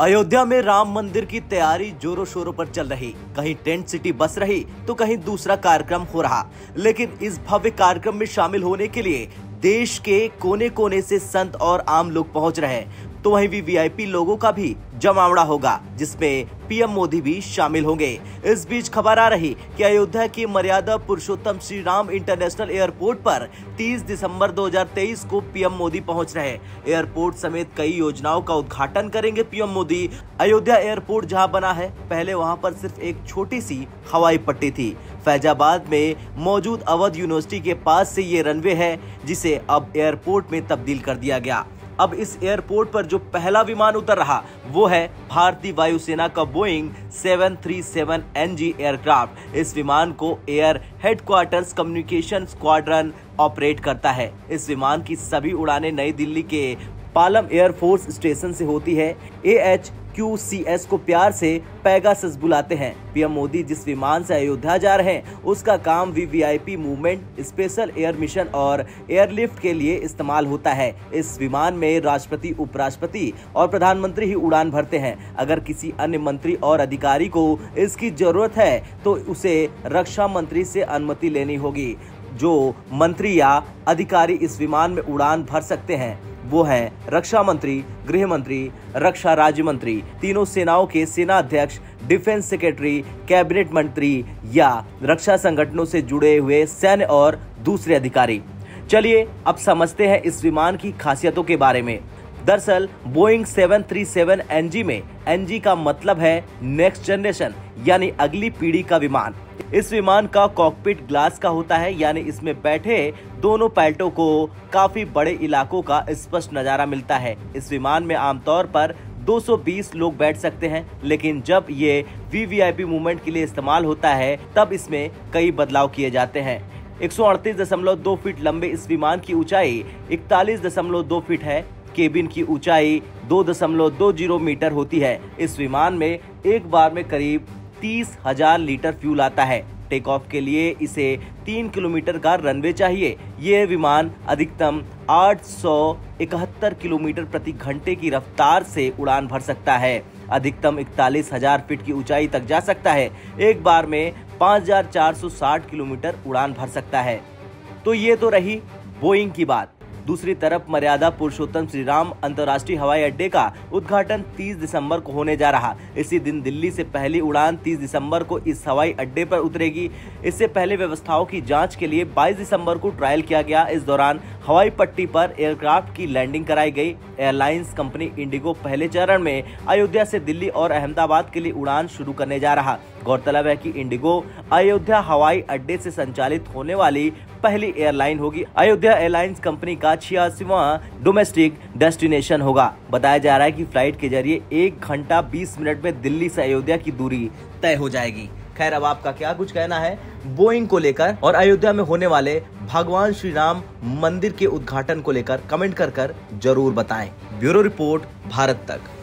अयोध्या में राम मंदिर की तैयारी जोरों शोरों पर चल रही। कहीं टेंट सिटी बस रही तो कहीं दूसरा कार्यक्रम हो रहा। लेकिन इस भव्य कार्यक्रम में शामिल होने के लिए देश के कोने कोने से संत और आम लोग पहुंच रहे। तो वहीं वीवीआईपी लोगों का भी जमावड़ा होगा, जिसमें पीएम मोदी भी शामिल होंगे। इस बीच खबर आ रही कि अयोध्या के मर्यादा पुरुषोत्तम श्री राम इंटरनेशनल एयरपोर्ट पर 30 दिसंबर 2023 को पीएम मोदी पहुंच रहे। एयरपोर्ट समेत कई योजनाओं का उद्घाटन करेंगे पीएम मोदी। अयोध्या एयरपोर्ट जहां बना है, पहले वहां पर सिर्फ एक छोटी सी हवाई पट्टी थी। फैजाबाद में मौजूद अवध यूनिवर्सिटी के पास से ये रनवे है, जिसे अब एयरपोर्ट में तब्दील कर दिया गया। अब इस एयरपोर्ट पर जो पहला विमान उतर रहा वो है भारतीय वायुसेना का बोइंग 737 NG एयरक्राफ्ट। इस विमान को air headquarters communication squadron operate करता है। इस विमान की सभी उड़ानें नई दिल्ली के पालम एयरफोर्स स्टेशन से होती है। AHQCS को प्यार से पेगासस बुलाते हैं। पीएम मोदी जिस विमान से अयोध्या जा रहे हैं उसका काम VVIP movement, special air mission और एयरलिफ्ट के लिए इस्तेमाल होता है। इस विमान में राष्ट्रपति, उपराष्ट्रपति और प्रधानमंत्री ही उड़ान भरते हैं। अगर किसी अन्य मंत्री और अधिकारी को इसकी जरूरत है तो उसे रक्षा मंत्री से अनुमति लेनी होगी। जो मंत्री या अधिकारी इस विमान में उड़ान भर सकते हैं वो हैं रक्षा मंत्री, गृह मंत्री, रक्षा राज्य मंत्री, तीनों सेनाओं के सेना अध्यक्ष, डिफेंस सेक्रेटरी, कैबिनेट मंत्री या रक्षा संगठनों से जुड़े हुए सैन्य और दूसरे अधिकारी। चलिए अब समझते हैं इस विमान की खासियतों के बारे में। दरअसल बोइंग 737 NG में NG का मतलब है नेक्स्ट जनरेशन, यानी अगली पीढ़ी का विमान। इस विमान का कॉकपिट ग्लास का होता है, यानी इसमें बैठे दोनों पायलटों को काफी बड़े इलाकों का स्पष्ट नजारा मिलता है। इस विमान में आमतौर पर 220 लोग बैठ सकते हैं, लेकिन जब ये वीवीआईपी मूवमेंट के लिए इस्तेमाल होता है तब इसमें कई बदलाव किए जाते हैं। 138.2 फीट लंबे इस विमान की ऊंचाई 41.2 फीट है। केबिन की ऊंचाई 2.20 मीटर होती है। इस विमान में एक बार में करीब 30,000 लीटर फ्यूल आता है। टेक ऑफ के लिए इसे 3 किलोमीटर का रनवे चाहिए। ये विमान अधिकतम 871 किलोमीटर प्रति घंटे की रफ्तार से उड़ान भर सकता है। अधिकतम 41,000 फीट की ऊंचाई तक जा सकता है। एक बार में 5,460 किलोमीटर उड़ान भर सकता है। तो ये तो रही बोइंग की बात। दूसरी तरफ मर्यादा पुरुषोत्तम श्री राम अंतर्राष्ट्रीय हवाई अड्डे का उद्घाटन 30 दिसंबर को होने जा रहा। इसी दिन दिल्ली से पहली उड़ान 30 दिसंबर को इस हवाई अड्डे पर उतरेगी। इससे पहले व्यवस्थाओं की जांच के लिए 22 दिसंबर को ट्रायल किया गया। इस दौरान हवाई पट्टी पर एयरक्राफ्ट की लैंडिंग कराई गई। एयरलाइंस कंपनी इंडिगो पहले चरण में अयोध्या से दिल्ली और अहमदाबाद के लिए उड़ान शुरू करने जा रहा। गौरतलब है कि इंडिगो अयोध्या हवाई अड्डे से संचालित होने वाली पहली एयरलाइन होगी। अयोध्या एयरलाइंस कंपनी का 86वां डोमेस्टिक डेस्टिनेशन होगा। बताया जा रहा है कि फ्लाइट के जरिए 1 घंटा 20 मिनट में दिल्ली से अयोध्या की दूरी तय हो जाएगी। खैर, अब आपका क्या कुछ कहना है बोइंग को लेकर और अयोध्या में होने वाले भगवान श्री राम मंदिर के उद्घाटन को लेकर कमेंट कर जरूर बताएं। ब्यूरो रिपोर्ट, भारत तक।